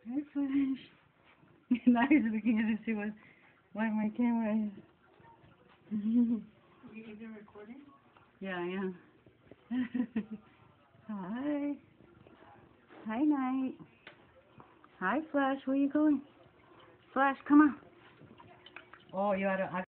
Hi, Flash. Now he's looking at to see what my camera is. You either recording? Yeah, I am. Hi. Hi, Night. Hi, Flash. Where are you going? Flash, come on. Oh, you ought to.